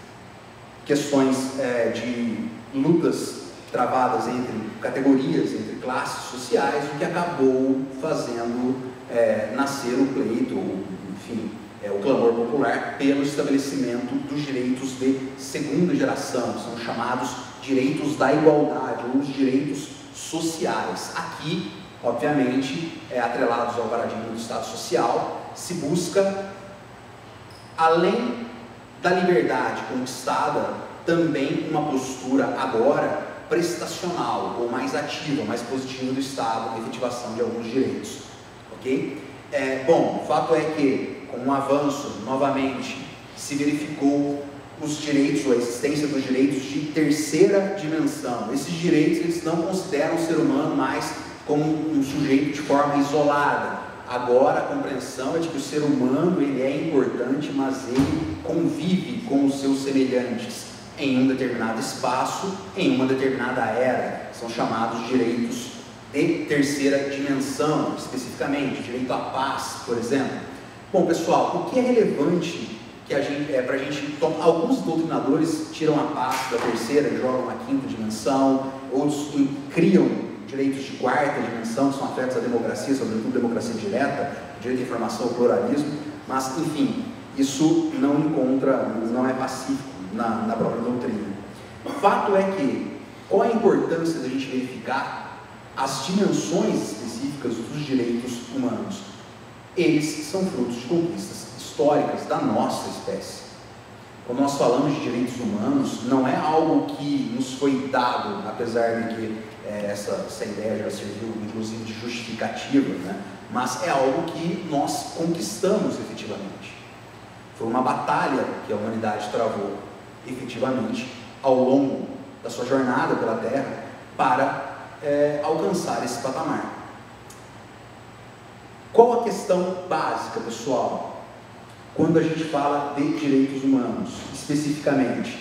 questões é, de lutas travadas entre categorias, entre classes sociais, o que acabou fazendo é, nascer o pleito, enfim, é, o clamor popular pelo estabelecimento dos direitos de segunda geração, são chamados direitos da igualdade, ou os direitos sociais. Aqui, obviamente, é, atrelados ao paradigma do Estado Social, se busca, além da liberdade conquistada, também uma postura agora prestacional, ou mais ativa, mais positiva do Estado, na efetivação de alguns direitos. Ok? É, bom, o fato é que, com o avanço, novamente, se verificou os direitos, ou a existência dos direitos de terceira dimensão. Esses direitos, eles não consideram o ser humano mais como um sujeito de forma isolada. Agora, a compreensão é de que o ser humano, ele é importante, mas ele convive com os seus semelhantes em um determinado espaço, em uma determinada era. São chamados direitos de terceira dimensão, especificamente, direito à paz, por exemplo. Bom, pessoal, o que é relevante que a gente, é, para a gente tomar? Alguns doutrinadores tiram a paz da terceira e jogam na quinta dimensão, outros criam direitos de quarta dimensão, que são afetos à democracia, sobretudo democracia direta, direito à informação, ao pluralismo, mas, enfim, isso não encontra, não é pacífico na, na própria doutrina. O fato é que, qual a importância da gente verificar as dimensões específicas dos direitos humanos? Eles são frutos de conquistas históricas da nossa espécie. Quando nós falamos de direitos humanos, não é algo que nos foi dado, apesar de que é, essa, essa ideia já serviu inclusive de justificativa, né? Mas é algo que nós conquistamos efetivamente. Foi uma batalha que a humanidade travou efetivamente ao longo da sua jornada pela Terra para é, alcançar esse patamar. Qual a questão básica, pessoal, quando a gente fala de direitos humanos, especificamente?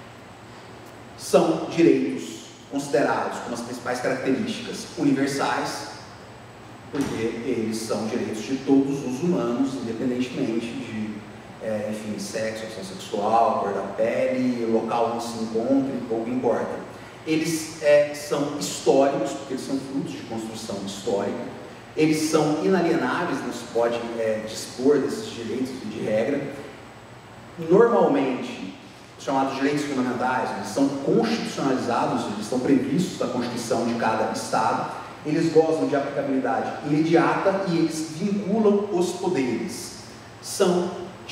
São direitos considerados como as principais características universais, porque eles são direitos de todos os humanos, independentemente de, é, enfim, sexo, opção sexual, cor da pele, local onde se encontre, pouco importa. Eles é, são históricos, porque eles são frutos de construção histórica. Eles são inalienáveis, não se pode é, dispor desses direitos de regra. Normalmente, os chamados direitos fundamentais, eles são constitucionalizados, eles estão previstos na Constituição de cada Estado, eles gozam de aplicabilidade imediata e eles vinculam os poderes. São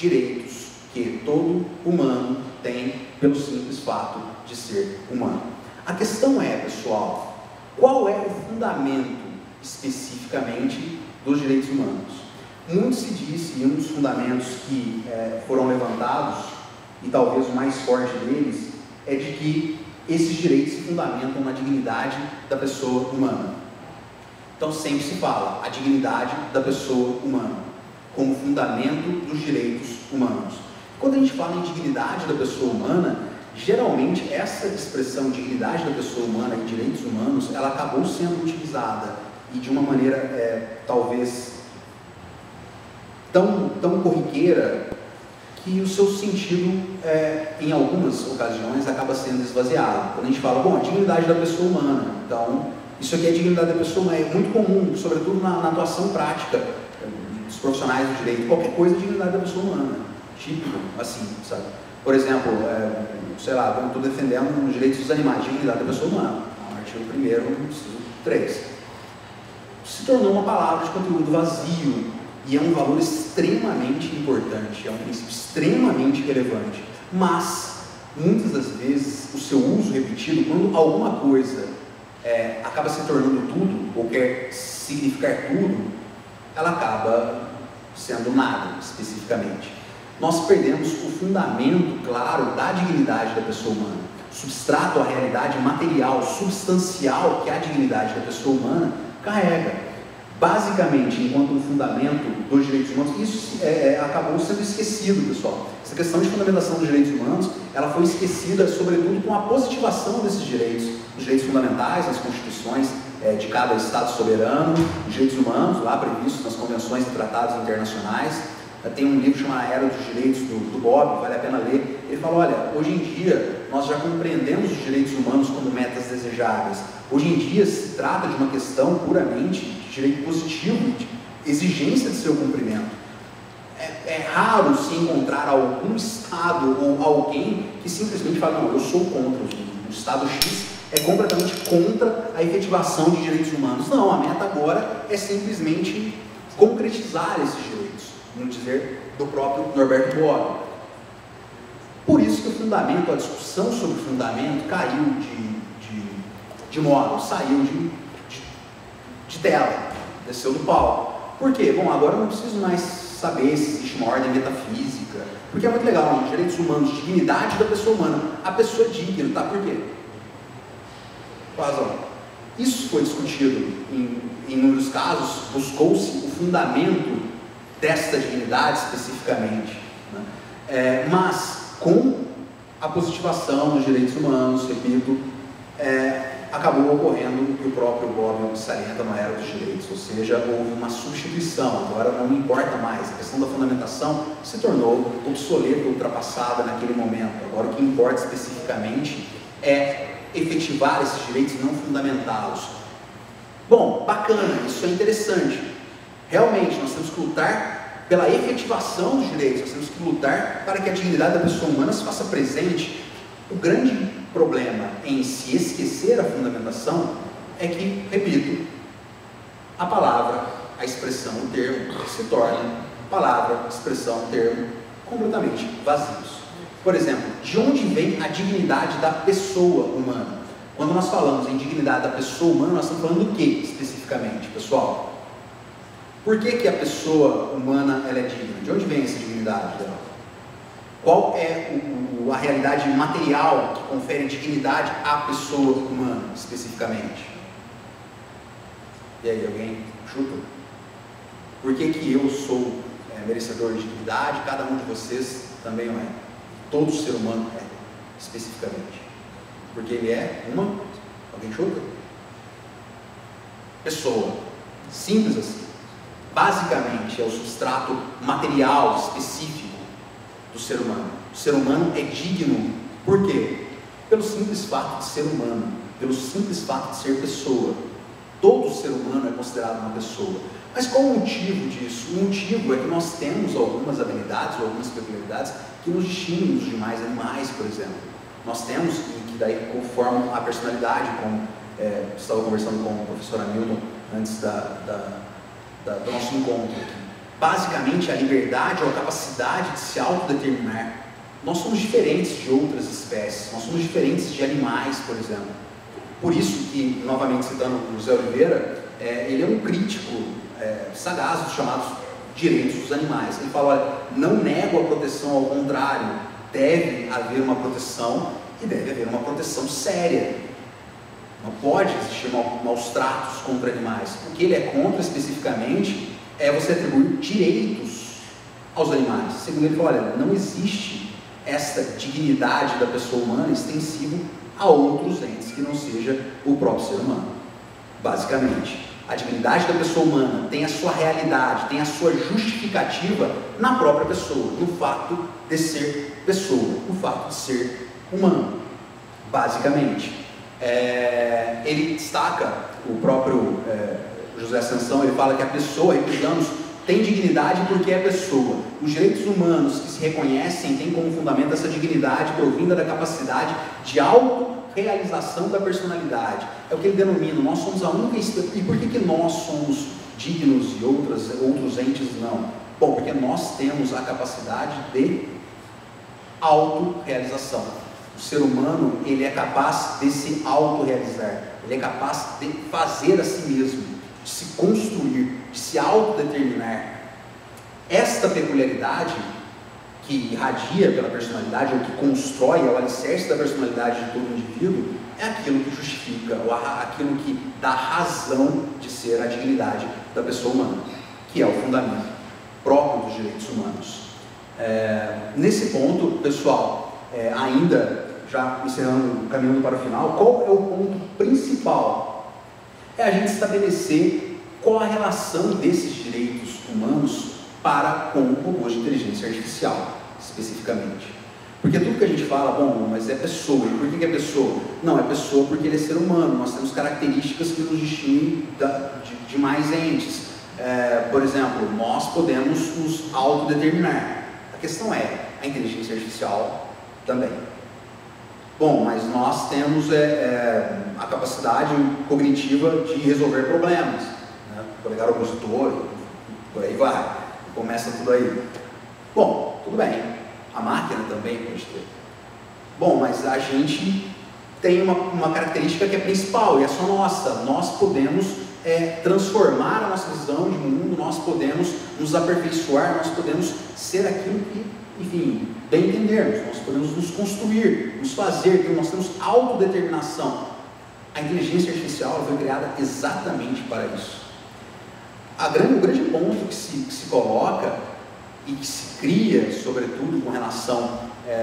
direitos que todo humano tem pelo simples fato de ser humano. A questão é, pessoal, qual é o fundamento especificamente dos direitos humanos? Muito se disse, e um dos fundamentos que é, foram levantados, e talvez o mais forte deles, é de que esses direitos se fundamentam na dignidade da pessoa humana. Então sempre se fala a dignidade da pessoa humana como fundamento dos direitos humanos. Quando a gente fala em dignidade da pessoa humana, geralmente essa expressão dignidade da pessoa humana e direitos humanos, ela acabou sendo utilizada e de uma maneira é, talvez tão, tão corriqueira que o seu sentido, é, em algumas ocasiões, acaba sendo esvaziado. Quando a gente fala, bom, a dignidade da pessoa humana, então, isso aqui é a dignidade da pessoa humana, é muito comum, sobretudo na, na atuação prática dos profissionais do direito, qualquer coisa é a dignidade da pessoa humana, típico, assim, sabe? Por exemplo, é, sei lá, eu estou defendendo os direitos dos animais, dignidade da pessoa humana, artigo primeiro, inciso três. Se tornou uma palavra de conteúdo vazio, e é um valor extremamente importante, é um princípio extremamente relevante, mas muitas das vezes o seu uso repetido, quando alguma coisa é, acaba se tornando tudo, ou quer significar tudo, ela acaba sendo nada especificamente. Nós perdemos o fundamento claro da dignidade da pessoa humana, substrato à realidade material, substancial que a dignidade da pessoa humana carrega. Basicamente, enquanto um fundamento dos direitos humanos, isso é, é, acabou sendo esquecido, pessoal. Essa questão de fundamentação dos direitos humanos, ela foi esquecida, sobretudo, com a positivação desses direitos, os direitos fundamentais, nas constituições é, de cada Estado soberano, os direitos humanos, lá previstos nas convenções e tratados internacionais. Tem um livro chamado A Era dos Direitos, do, do Bob, vale a pena ler. Ele fala, olha, hoje em dia, nós já compreendemos os direitos humanos como metas desejáveis. Hoje em dia, se trata de uma questão puramente de direito positivo e de exigência de seu cumprimento. É, é raro se encontrar algum Estado ou alguém que simplesmente fala, não, eu sou contra, o Estado X é completamente contra a efetivação de direitos humanos. Não, a meta agora é simplesmente concretizar esses direitos, vamos dizer, do próprio Norberto Bobbio. Por isso que o fundamento, a discussão sobre o fundamento caiu de, de, de modo, saiu de, de, de tela, desceu do palco. Por quê? Bom, agora eu não preciso mais saber se existe uma ordem metafísica, porque é muito legal, gente, direitos humanos, dignidade da pessoa humana. A pessoa é digna, tá? Por quê? Qual a razão? Isso foi discutido em, em inúmeros casos, buscou-se o fundamento desta dignidade especificamente, né? É, mas com a positivação dos direitos humanos, repito, é, acabou ocorrendo o que o próprio Bobbio salienta na Era dos Direitos, ou seja, houve uma substituição, agora não importa mais, a questão da fundamentação se tornou obsoleta, ultrapassada naquele momento, agora o que importa especificamente é efetivar esses direitos e não fundamentá-los. Bom, bacana, isso é interessante, realmente nós temos que lutar pela efetivação dos direitos, nós temos que lutar para que a dignidade da pessoa humana se faça presente. O grande problema em se esquecer a fundamentação é que, repito, a palavra, a expressão, o termo se torna palavra, expressão, termo completamente vazios. Por exemplo, de onde vem a dignidade da pessoa humana? Quando nós falamos em dignidade da pessoa humana, nós estamos falando do que especificamente, pessoal? Por que que a pessoa humana ela é digna? De onde vem essa dignidade dela? Qual é o, a realidade material que confere dignidade à pessoa humana, especificamente? E aí, alguém chuta? Por que que eu sou é, merecedor de dignidade? Cada um de vocês também não é. Todo ser humano é, especificamente. Porque ele é uma... Alguém chuta? Pessoa. Simples assim. Basicamente, é o substrato material específico do ser humano. O ser humano é digno. Por quê? Pelo simples fato de ser humano, pelo simples fato de ser pessoa. Todo ser humano é considerado uma pessoa. Mas qual o motivo disso? O motivo é que nós temos algumas habilidades ou algumas peculiaridades que nos distinguem dos demais animais, por exemplo. Nós temos, e que daí conformam a personalidade, como é, estava conversando com o professor Hamilton antes da... da Da, do nosso encontro aqui. Basicamente, a liberdade ou a capacidade de se autodeterminar. Nós somos diferentes de outras espécies, nós somos diferentes de animais, por exemplo. Por isso que, novamente citando o José Oliveira, é, ele é um crítico é, sagaz dos chamados direitos dos animais. Ele fala, olha, não nego a proteção, ao contrário, deve haver uma proteção e deve haver uma proteção séria. Não pode existir maus tratos contra animais. O que ele é contra especificamente é você atribuir direitos aos animais. Segundo ele, fala, olha, não existe esta dignidade da pessoa humana extensivo a outros entes que não seja o próprio ser humano. Basicamente, a dignidade da pessoa humana tem a sua realidade, tem a sua justificativa na própria pessoa, no fato de ser pessoa, no fato de ser humano, basicamente. É, ele destaca, o próprio é, José Ascensão, ele fala que a pessoa, represamos, tem dignidade porque é pessoa. Os direitos humanos que se reconhecem têm como fundamento essa dignidade provinda da capacidade de autorrealização da personalidade. É o que ele denomina, nós somos a única... E por que que nós somos dignos e outras, outros entes não? Bom, porque nós temos a capacidade de autorrealização. O ser humano, ele é capaz de se autorrealizar, ele é capaz de fazer a si mesmo, de se construir, de se autodeterminar. Esta peculiaridade que irradia pela personalidade, ou que constrói, é o alicerce da personalidade de todo indivíduo, é aquilo que justifica, ou aquilo que dá razão de ser a dignidade da pessoa humana, que é o fundamento próprio dos direitos humanos. É, nesse ponto, pessoal, é, ainda já encerrando, caminhando para o final, qual é o ponto principal? É a gente estabelecer qual a relação desses direitos humanos para com robôs de inteligência artificial, especificamente. Porque tudo que a gente fala, bom, mas é pessoa, e por que é pessoa? Não, é pessoa porque ele é ser humano, nós temos características que nos distinguem de, de mais entes. É, por exemplo, nós podemos nos autodeterminar. A questão é, a inteligência artificial também. Bom, mas nós temos é, é, a capacidade cognitiva de resolver problemas, né? Polegar opositor, por aí vai, começa tudo aí. Bom, tudo bem, a máquina também pode ter. Bom, mas a gente tem uma, uma característica que é principal e é só nossa. Nós podemos é, transformar a nossa visão de mundo, nós podemos nos aperfeiçoar, nós podemos ser aquilo que, enfim, bem entendermos, nós podemos nos construir, nos fazer, nós temos autodeterminação. A inteligência artificial foi criada exatamente para isso. A grande, o grande ponto que se, que se coloca e que se cria, sobretudo com relação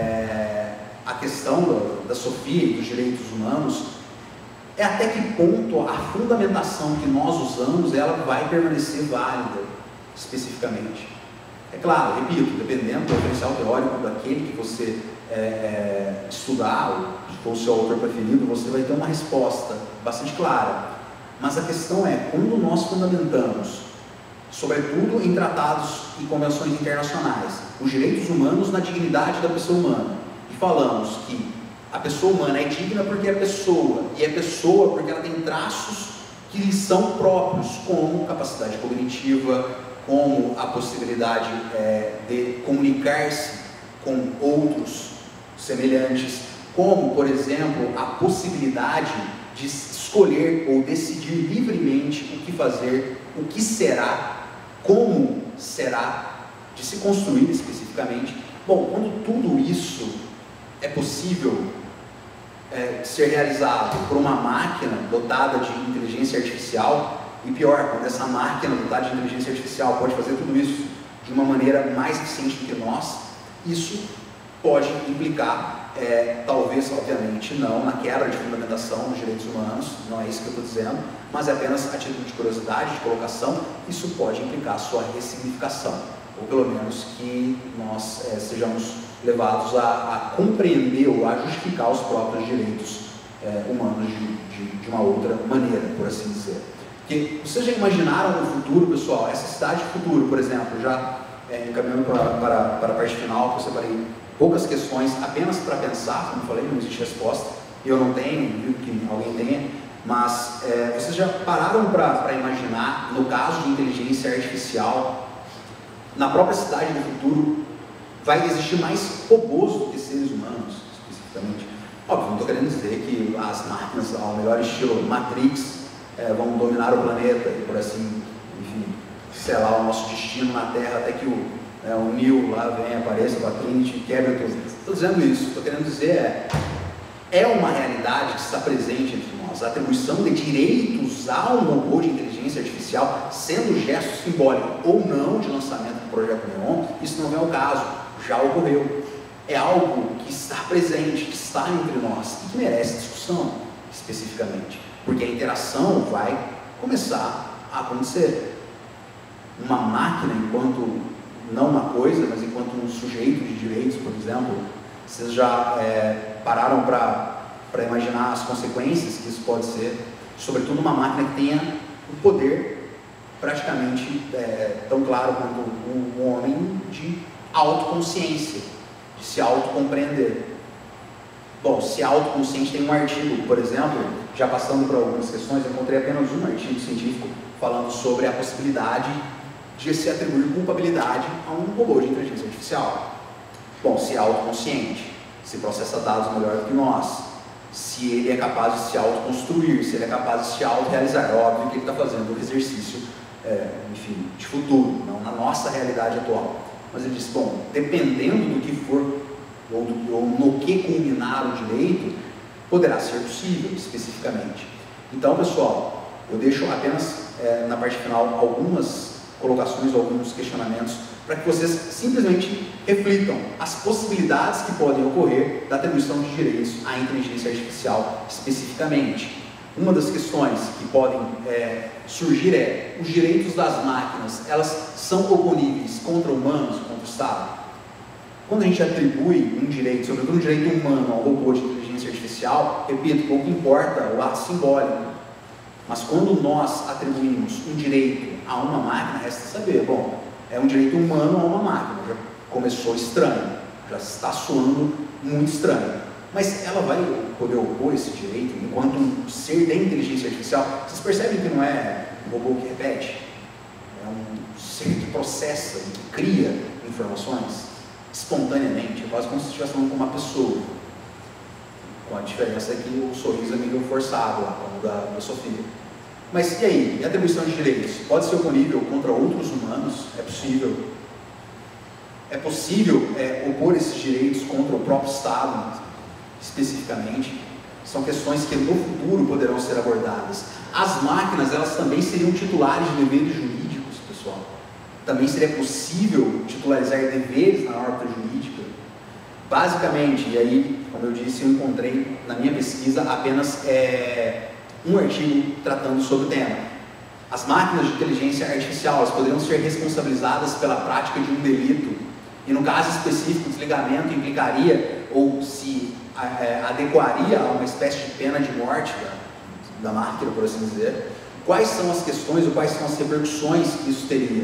é, à questão da, da Sofia e dos direitos humanos, é até que ponto a fundamentação que nós usamos, ela vai permanecer válida, especificamente. É claro, repito, dependendo do referencial teórico daquele que você é, é, estudar, ou se for o seu autor preferido, você vai ter uma resposta bastante clara. Mas a questão é, quando nós fundamentamos, sobretudo em tratados e convenções internacionais, os direitos humanos na dignidade da pessoa humana, e falamos que a pessoa humana é digna porque é pessoa, e é pessoa porque ela tem traços que lhe são próprios, como capacidade cognitiva, como a possibilidade é, de comunicar-se com outros semelhantes, como, por exemplo, a possibilidade de escolher ou decidir livremente o que fazer, o que será, como será, de se construir especificamente. Bom, quando tudo isso é possível é, ser realizado por uma máquina dotada de inteligência artificial, e pior, quando essa máquina dotada de inteligência artificial pode fazer tudo isso de uma maneira mais eficiente do que nós, isso pode implicar, é, talvez, obviamente, não na quebra de fundamentação dos direitos humanos, não é isso que eu estou dizendo, mas é apenas a título de curiosidade, de colocação, isso pode implicar a sua ressignificação, ou pelo menos que nós é, sejamos levados a, a compreender ou a justificar os próprios direitos é, humanos de, de, de uma outra maneira, por assim dizer. Porque vocês já imaginaram no futuro, pessoal, essa cidade futuro, por exemplo, já é, encaminhando para, para, para a parte final, que eu separei poucas questões apenas para pensar, como eu falei, não existe resposta, e eu não tenho, duvido que alguém tenha, mas é, vocês já pararam para imaginar, no caso de inteligência artificial, na própria cidade do futuro, vai existir mais robôs do que seres humanos, especificamente? Óbvio, não estou querendo dizer que as máquinas, ao melhor estilo Matrix, é, vão dominar o planeta e por assim, enfim, selar o nosso destino na Terra até que o, é, o Neo lá venha, apareça com a Trinity e quebre tudo. Estou dizendo isso, estou querendo dizer é, é uma realidade que está presente entre nós. A atribuição de direitos a um robô de inteligência artificial, sendo gesto simbólico ou não de lançamento do projeto Neon, isso não é o caso, já ocorreu. É algo que está presente, que está entre nós e que merece discussão, especificamente, porque a interação vai começar a acontecer. Uma máquina, enquanto, não uma coisa, mas enquanto um sujeito de direitos, por exemplo, vocês já é, pararam para imaginar as consequências que isso pode ser, sobretudo uma máquina que tenha o poder praticamente é, tão claro quanto um, um homem de autoconsciência, de se autocompreender. Bom, se autoconsciente tem um artigo, por exemplo, já passando por algumas questões, eu encontrei apenas um artigo científico falando sobre a possibilidade de se atribuir culpabilidade a um robô de inteligência artificial. Bom, se é autoconsciente, se processa dados melhor do que nós, se ele é capaz de se autoconstruir, se ele é capaz de se autorrealizar, é óbvio que ele está fazendo um exercício, é, enfim, de futuro, não na nossa realidade atual. Mas ele disse, bom, dependendo do que for, ou, do, ou no que culminar o direito, poderá ser possível, especificamente. Então, pessoal, eu deixo apenas, é, na parte final, algumas colocações, alguns questionamentos, para que vocês simplesmente reflitam as possibilidades que podem ocorrer da atribuição de direitos à inteligência artificial, especificamente. Uma das questões que podem é, surgir é, os direitos das máquinas, elas são oponíveis contra humanos, contra o Estado? Quando a gente atribui um direito, sobretudo um direito humano, ao robô de inteligência artificial, repito, pouco importa o ato simbólico. Mas quando nós atribuímos um direito a uma máquina, resta saber, bom, é um direito humano a uma máquina, já começou estranho, já está soando muito estranho. Mas ela vai poder opor esse direito enquanto um ser de inteligência artificial? Vocês percebem que não é um robô que repete? É um ser que processa, que cria informações espontaneamente, é quase como se estivesse falando com uma pessoa. Com a diferença que o sorriso é meio forçado lá, como o da, da Sofia. Mas e aí? E a atribuição de direitos? Pode ser oponível contra outros humanos? É possível. É possível é, opor esses direitos contra o próprio Estado, especificamente? São questões que no futuro poderão ser abordadas. As máquinas, elas também seriam titulares de deveres jurídicos, pessoal. Também seria possível titularizar deveres na órbita jurídica. Basicamente, e aí, como eu disse, eu encontrei na minha pesquisa apenas é, um artigo tratando sobre o tema. As máquinas de inteligência artificial, elas poderiam ser responsabilizadas pela prática de um delito, e no caso específico, o desligamento implicaria, ou se é, adequaria a uma espécie de pena de morte da, da máquina, por assim dizer. Quais são as questões, ou quais são as repercussões que isso teria?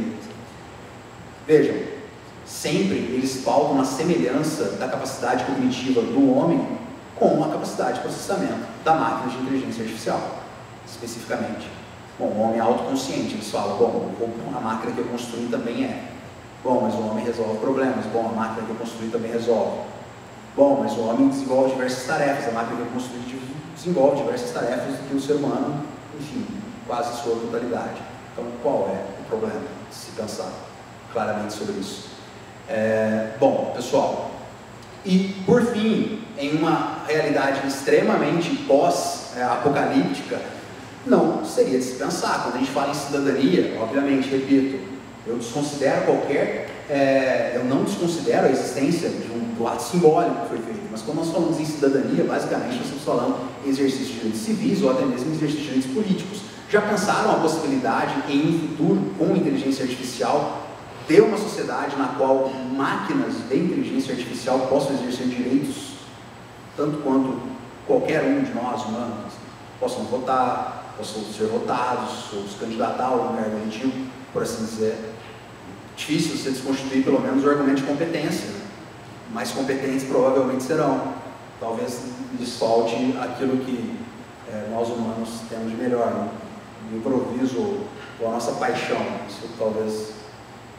Vejam, sempre eles pautam na semelhança da capacidade cognitiva do homem com a capacidade de processamento da máquina de inteligência artificial, especificamente. Bom, o homem é autoconsciente, eles falam, bom, a máquina que eu construí também é. Bom, mas o homem resolve problemas. Bom, a máquina que eu construí também resolve. Bom, mas o homem desenvolve diversas tarefas, a máquina que eu construí desenvolve diversas tarefas que o ser humano, enfim, quase sua totalidade. Então, qual é o problema de se pensar claramente sobre isso? É, bom, pessoal, e por fim, em uma realidade extremamente pós-apocalíptica, não seria de se pensar. Quando a gente fala em cidadania, obviamente, repito, eu desconsidero qualquer, é, eu não desconsidero a existência de um, do ato simbólico que foi feito, mas quando nós falamos em cidadania, basicamente nós estamos falando em exercício de direitos civis ou até mesmo exercício de direitos políticos. Já pensaram a possibilidade em um futuro com inteligência artificial ter uma sociedade na qual máquinas de inteligência artificial possam exercer direitos, tanto quanto qualquer um de nós humanos, possam votar, possam ser votados, ou se candidatar a algum cargo eletivo, por assim dizer? Difícil você desconstituir pelo menos o argumento de competência, né? Mais competentes provavelmente serão. Talvez lhes falte aquilo que é, nós humanos temos de melhor, né? O improviso ou a nossa paixão, isso talvez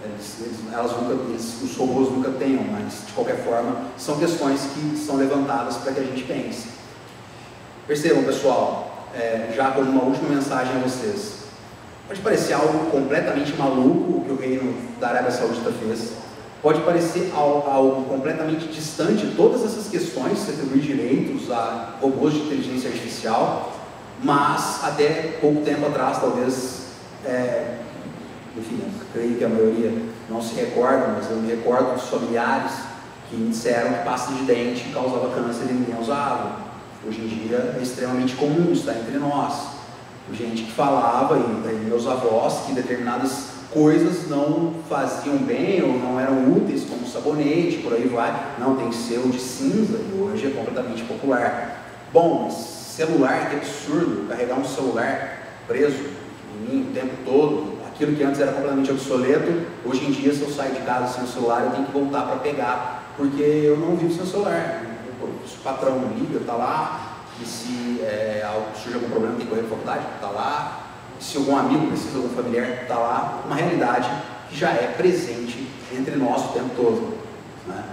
eles, eles, elas nunca, eles, os robôs nunca tenham, mas de qualquer forma são questões que são levantadas para que a gente pense. Percebam, pessoal, é, já como uma última mensagem a vocês, pode parecer algo completamente maluco o que o reino da Arábia Saudita fez, pode parecer algo, algo completamente distante, todas essas questões, você atribuir direitos a robôs de inteligência artificial, mas até pouco tempo atrás, talvez, é, enfim, eu creio que a maioria não se recorda, mas eu me recordo dos familiares que me disseram que pasta de dente causava câncer e ninguém usava. Hoje em dia é extremamente comum, está entre nós. Gente que falava, e, e meus avós, que determinadas coisas não faziam bem ou não eram úteis, como sabonete, por aí vai. Não, tem que ser o de cinza, e hoje é completamente popular. Bom, celular, que absurdo, carregar um celular preso em mim o tempo todo. Aquilo que antes era completamente obsoleto, hoje em dia, se eu sair de casa sem o celular, eu tenho que voltar para pegar, porque eu não vivo sem o celular. Se o patrão liga, está lá, e se é, surge algum problema, tem que correr para a faculdade, está lá, e se algum amigo precisa, algum familiar, está lá, uma realidade que já é presente entre nós o tempo todo. Né?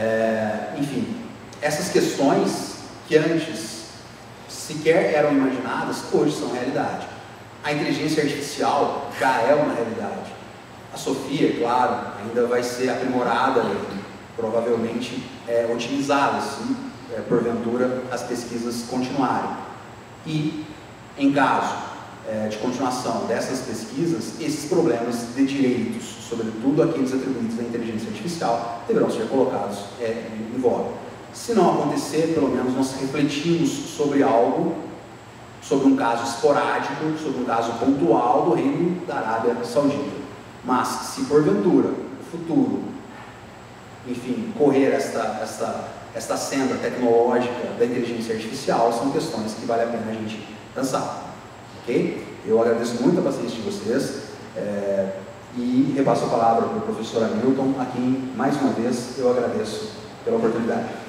É, enfim, essas questões que antes sequer eram imaginadas, hoje são realidade. A inteligência artificial já é uma realidade. A Sofia, claro, ainda vai ser aprimorada, provavelmente é, otimizada, se é, porventura as pesquisas continuarem. E, em caso é, de continuação dessas pesquisas, esses problemas de direitos, sobretudo aqueles atribuídos à inteligência artificial, deverão ser colocados é, em voga. Se não acontecer, pelo menos nós refletimos sobre algo, sobre um caso esporádico, sobre um caso pontual do reino da Arábia Saudita. Mas, se porventura, no futuro, enfim, correr esta, esta, esta senda tecnológica da inteligência artificial, são questões que vale a pena a gente pensar. Ok? Eu agradeço muito a paciência de vocês é, e repasso a palavra para o professor Hamilton, a quem, mais uma vez, eu agradeço pela oportunidade.